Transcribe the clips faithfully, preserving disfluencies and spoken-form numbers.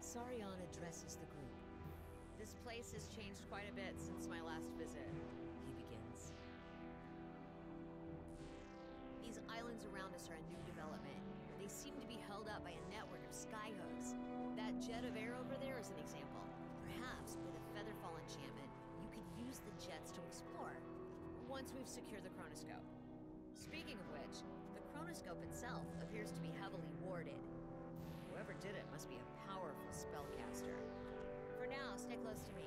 Sarion addresses the group. This place has changed quite a bit since my last visit, He begins. These islands around us are a new development. They seem to be held up by a network of skyhooks. That jet of air over there is an example. Perhaps with a Featherfall enchantment, you could use the jets to explore, once we've secured the chronoscope. Speaking of which, the chronoscope itself appears to be heavily warded. Whoever did it must be a powerful spellcaster. For now, stay close to me.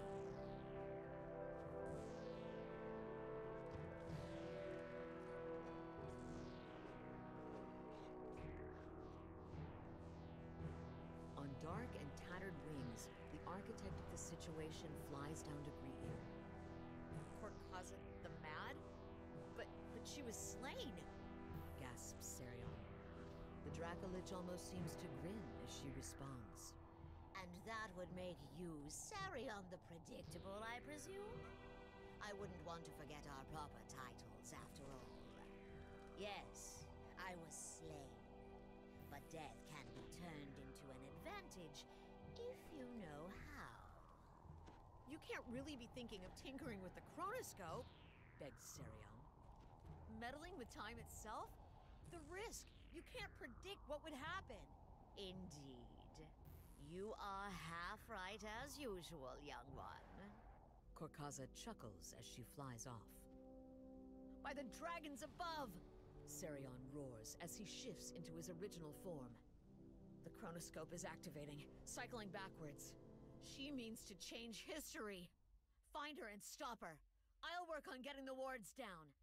On dark and tattered wings, the architect of the situation flies down to greet you. Corkaza the Mad? But, but she was slain! Gasps Sarion. The Dracolich almost seems to grin as she responds. And that would make you Sarion the Predictable, I presume? I wouldn't want to forget our proper titles, after all. Yes, I was slain. But death can be turned into an advantage if you know how. You can't really be thinking of tinkering with the chronoscope, Begs Sarion. meddling with time itself? The risk! You can't predict what would happen! Indeed. You are half right as usual, young one. Corkaza chuckles as she flies off. By the dragons above! Sarion roars as he shifts into his original form. The chronoscope is activating, cycling backwards. She means to change history. Find her and stop her. I'll work on getting the wards down.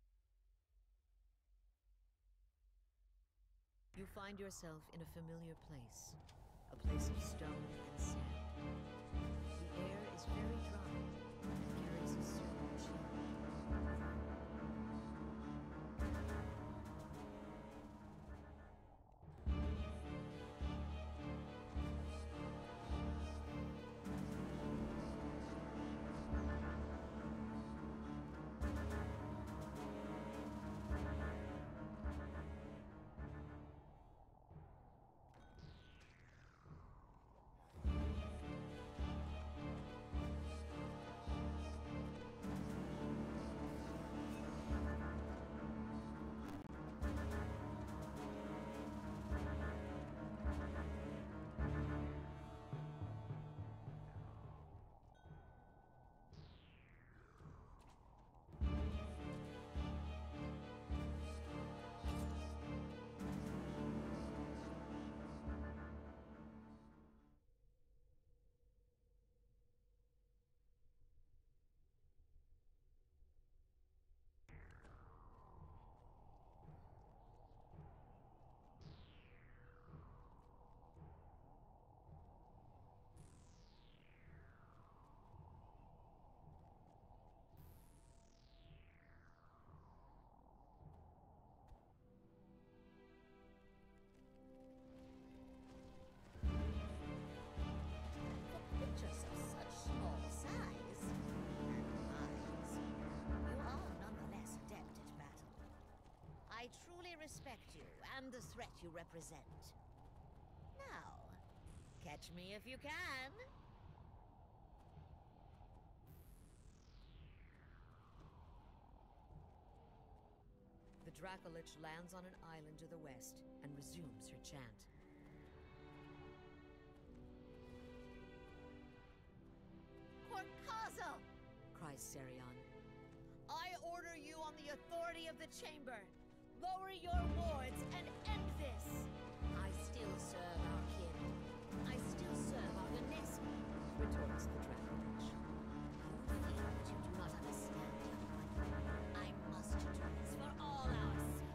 You find yourself in a familiar place. A place of stone and sand. The air is very dry and carries a certain chill. Creatures of such small size and minds, you are nonetheless adept at battle. I truly respect you and the threat you represent. Now, catch me if you can. The Dracolich lands on an island to the west and resumes her chant. Corkaza! Cries Sarion. I order you on the authority of the chamber. Lower your wards and end this! I still serve our kin. I still serve our Ganessi, Retorts the Dracolich. You feel that you do not understand, young one. I must do this for all our sakes.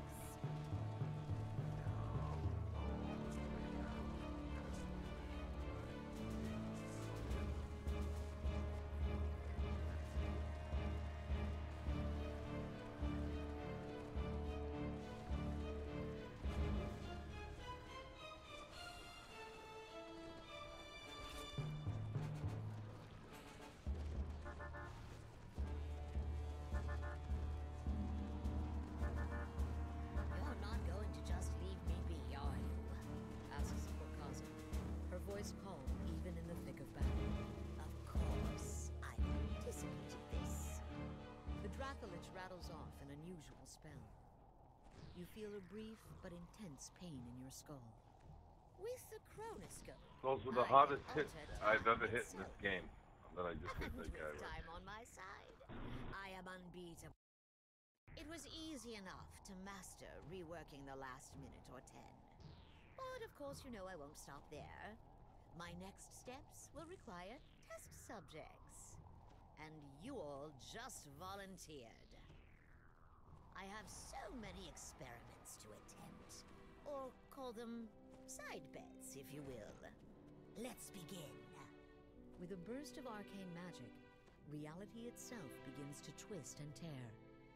Sakalich rattles off an unusual spell. You feel a brief but intense pain in your skull. With the chronoscope, Those were the I hardest can hits alter I've time ever hit in this itself. game. That I just hit And that guy with with. time on my side, I am unbeatable. It was easy enough to master reworking the last minute or ten. But of course, you know I won't stop there. My next steps will require test subjects. And you all just volunteered. I have so many experiments to attempt. Or call them side bets, if you will. Let's begin. With a burst of arcane magic, reality itself begins to twist and tear.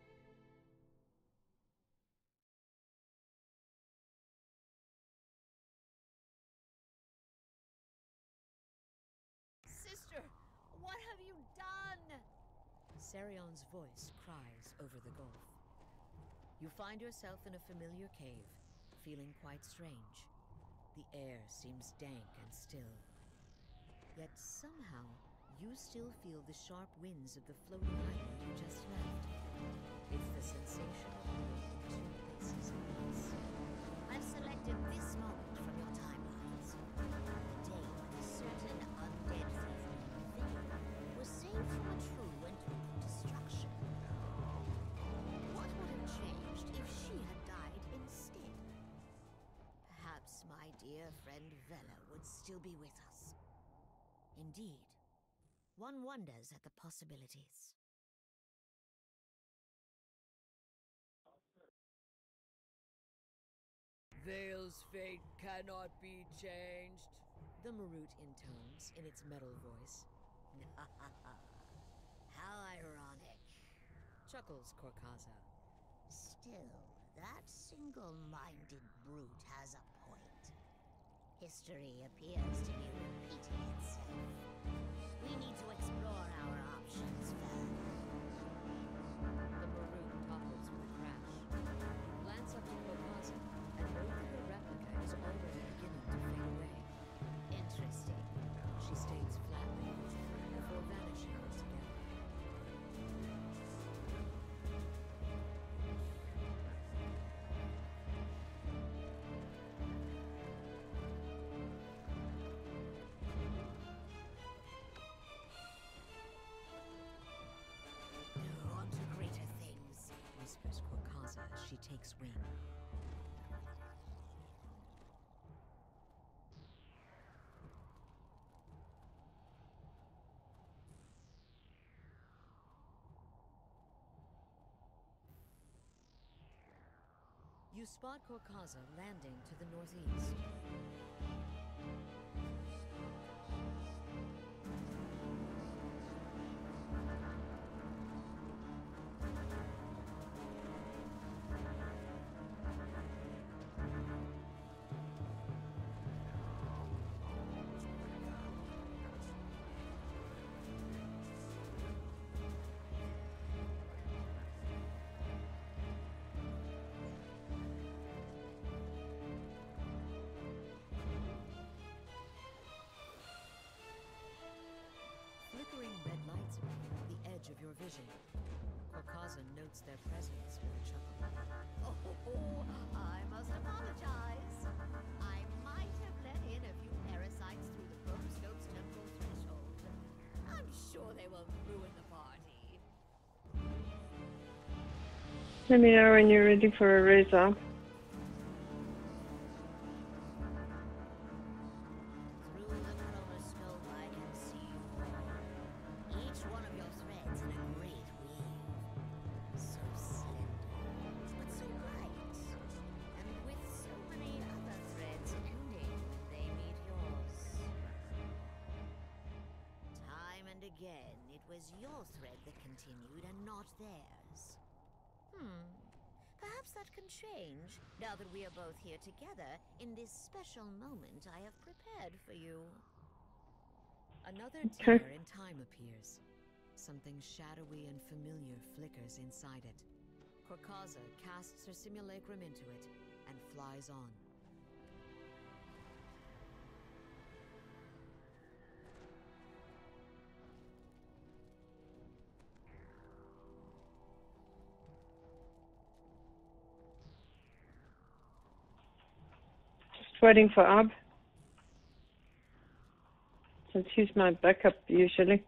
Sister, what have you done? Sarion's voice cries over the gulf. You find yourself in a familiar cave, feeling quite strange. The air seems dank and still. Yet somehow, you still feel the sharp winds of the floating island you just left. It's the sensation of being in two places at once. I've selected this moment from your timelines. The day when a certain undead thief named Vicky was saved from a true and total destruction. What would have changed if she had died instead? Perhaps my dear friend Vela would still be with us. Indeed, one wonders at the possibilities. Vale's fate cannot be changed, the Marut intones in its metal voice. How ironic. Chuckles Korkaza. Still, that single-minded brute has a point. History appears to be repeating itself. We need to explore our options further. The Marut topples with a crash. You glance up to Korkaza and note that her replica is already beginning to fade away. Interesting. She stays flat before vanishing altogether. On to greater things. Whispers Korkaza as she takes wing. You spot Korkaza landing to the northeast. Flickering red lights appear at the edge of your vision. Korkaza notes their presence with a chuckle. Oh, I must apologize. I might have let in a few parasites through the chronoscope's temporal threshold. I'm sure they won't ruin the party. Let me know when you're ready for a razor. Through the chronoscope, I can see you all. Each one of your threads in a great weave. So slender, but so bright. And with so many other threads ending when they meet yours. Time and again, it was your thread that continued and not theirs. Hmm. Perhaps that can change, now that we are both here together in this special moment I have prepared for you. Another Okay. tear in time appears. Something shadowy and familiar flickers inside it. Korkaza casts her simulacrum into it and flies on. Just waiting for Ab. Since he's my backup usually.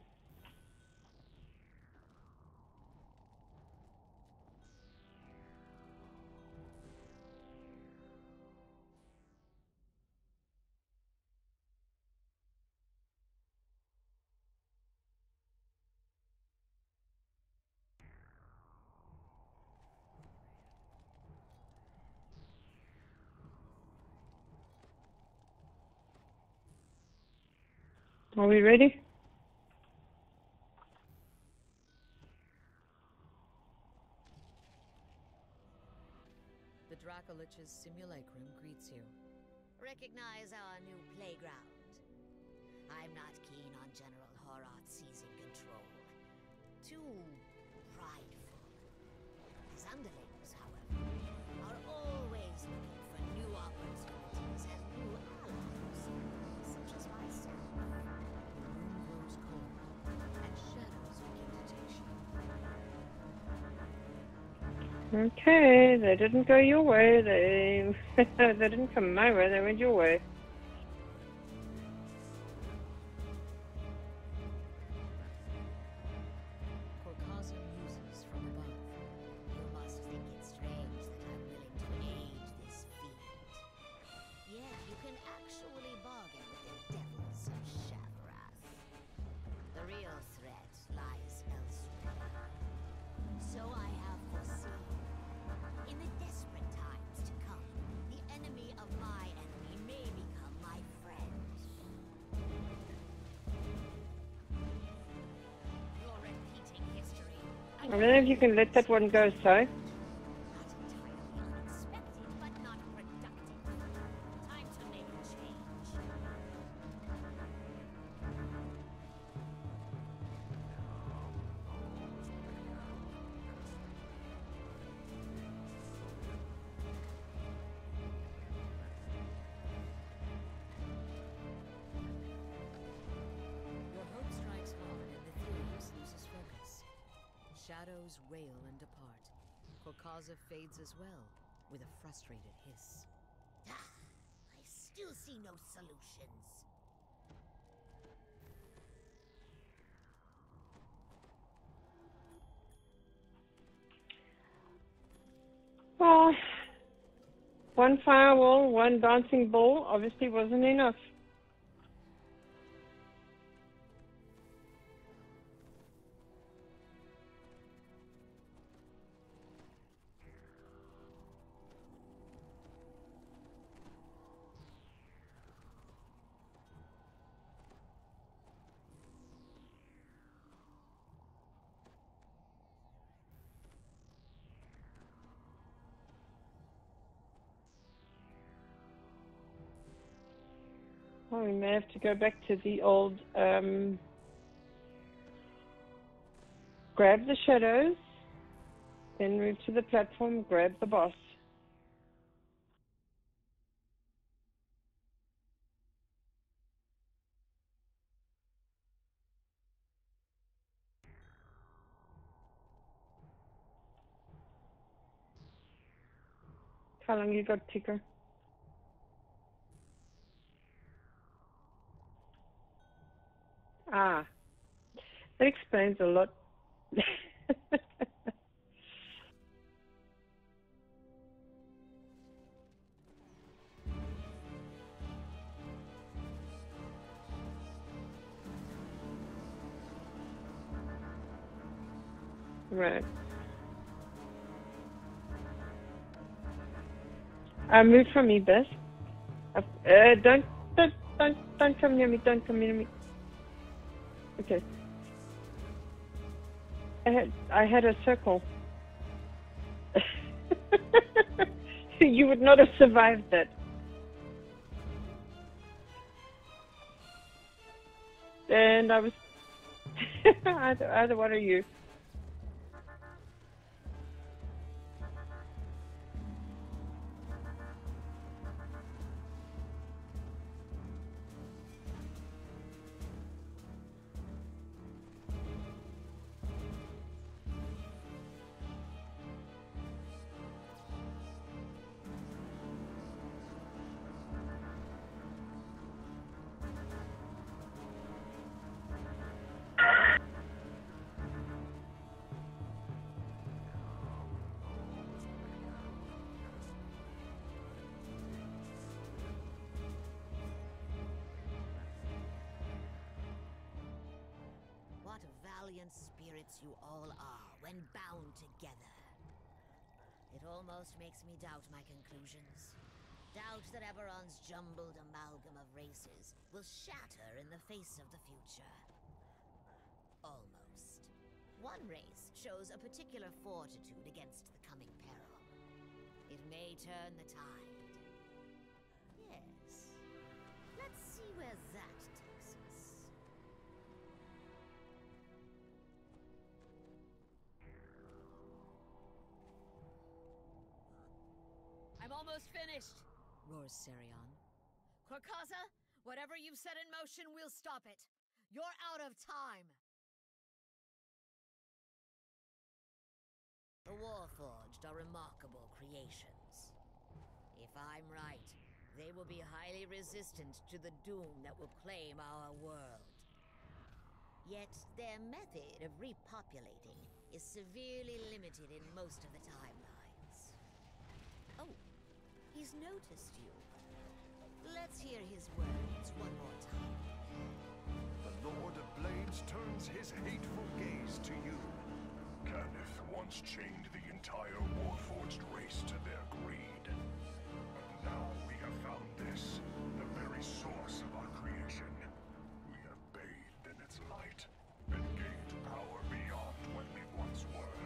Are we ready? The Dracolich's simulacrum greets you. Recognize our new playground. I'm not keen on General Horat seizing control. Too prideful. His underlings, however, are always looking for new opportunities and new allies, such as myself. The room grows cold, and shadows begin to take shape. Okay, they didn't go your way. They they didn't come my way. They went your way. Corcasa muses from above. You must think it strange that I'm willing to aid this field. Yet you can actually bargain with the devils of Shavarath. The real threat lies elsewhere. So I have foreseen. In the desperate times to come, the enemy of my enemy may become my friend. You're repeating history. I don't know if you can let that one go, so. Not entirely unexpected, but not productive. Time to make a change. Your hope strikes hard, and the Therius loses focus. Shadows wail and depart. Corcasa fades as well, with a frustrated hiss. Ah, I still see no solutions. Well, one firewall, one bouncing ball obviously wasn't enough. Well, we may have to go back to the old um, grab the shadows, then move to the platform, grab the boss. How long you got, Ticker? Ah, that explains a lot. Right. Uh, move from me, Beth. Uh, don't, don't, don't, don't come near me. Don't come near me. Okay. I had, I had a circle. You would not have survived that. And I was either, either one of you. valiant spirits you all are when bound together. It almost makes me doubt my conclusions. Doubt that Eberron's jumbled amalgam of races will shatter in the face of the future. Almost. One race shows a particular fortitude against the coming peril. It may turn the tide. Yes. Let's see where that takes us. I'm almost finished, roars Sarion. Korkaza, whatever you've set in motion, we'll stop it. You're out of time. The Warforged are remarkable creations. If I'm right, they will be highly resistant to the doom that will claim our world. Yet their method of repopulating is severely limited in most of the timelines. Oh, he's noticed you. Let's hear his words one more time. The Lord of Blades turns his hateful gaze to you. Kenneth once chained the entire Warforged race to their greed. But now we have found this, the very source of our creation. We have bathed in its light, and gained power beyond what we once were.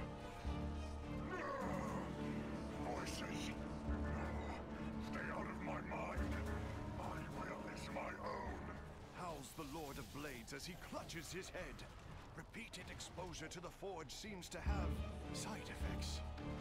Voices! Stay out of my mind. My will is my own. Howls the Lord of Blades as he clutches his head. Repeated exposure to the Forge seems to have side effects.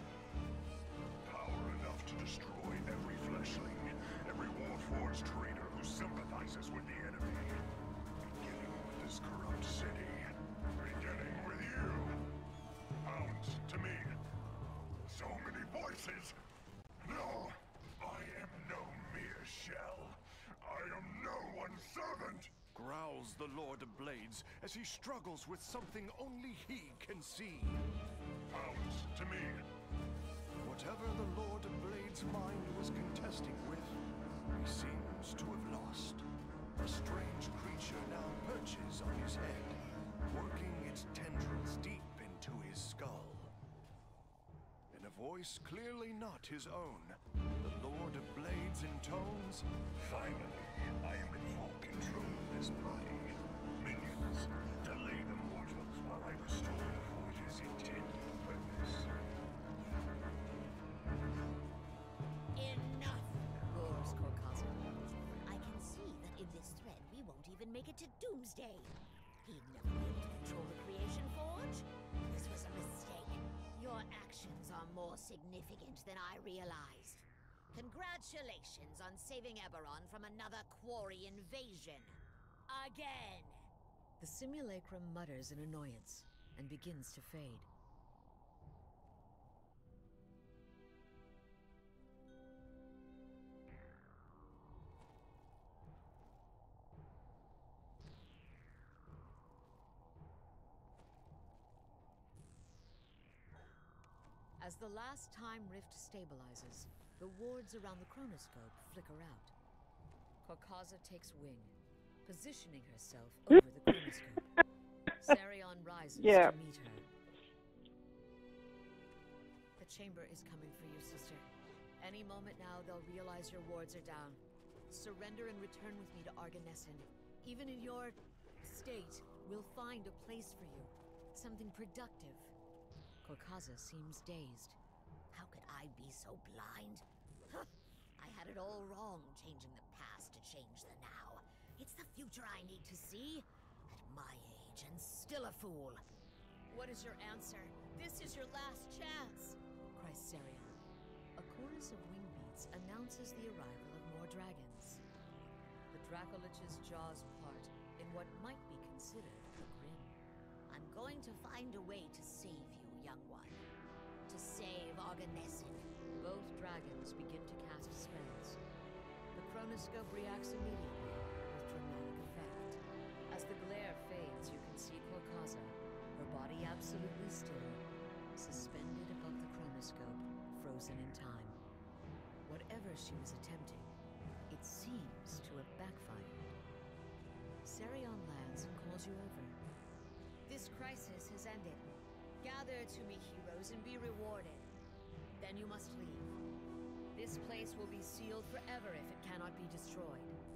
Power enough to destroy every fleshling, every Warforged traitor who sympathizes with the enemy. Beginning with this corrupt city. Beginning with you. Hounds, to me. So many voices. No, I am no mere shell. I am no one's servant. Growls the Lord of Blades as he struggles with something only he can see. Hounds, to me. Whatever the Lord of Blades' mind was contesting with, he seems to have lost. A strange creature now perches on his head, working its tendrils deep into his skull. In a voice clearly not his own, the Lord of Blades intones, "Finally, I am in full control of this body. Minions, delay the mortals while I restore the Forge's intended purpose." Enough! Roars Korkaza. I can see that in this thread we won't even make it to Doomsday. He'd never be able to control the Creation Forge. This was a mistake. Your actions are more significant than I realized. Congratulations on saving Eberron from another quarry invasion. Again! The simulacrum mutters in annoyance and begins to fade. As the last time rift stabilizes, the wards around the chronoscope flicker out. Korkaza takes wing, positioning herself over the chronoscope. Sarion rises Yeah. to meet her. The chamber is coming for you, sister. Any moment now, they'll realize your wards are down. Surrender and return with me to Arganesson. Even in your state, we'll find a place for you. Something productive. Korkaza seems dazed. How could I be so blind? Huh. I had it all wrong, changing the past to change the now. It's the future I need to see. At my age, and still a fool. What is your answer? This is your last chance, cries Sarion. A chorus of wing beats announces the arrival of more dragons. The Dracolich's jaws part in what might be considered a grin. I'm going to find a way to save you, young one. To save Arganesson. Both dragons begin to cast spells. The chronoscope reacts immediately, with dramatic effect. As the glare fades, you can see Korkaza, her body absolutely still, suspended above the chronoscope, frozen in time. Whatever she was attempting, it seems to have backfired. Sarion lands and calls you over. This crisis has ended. Gather to me, heroes, and be rewarded. Then you must leave. This place will be sealed forever if it cannot be destroyed.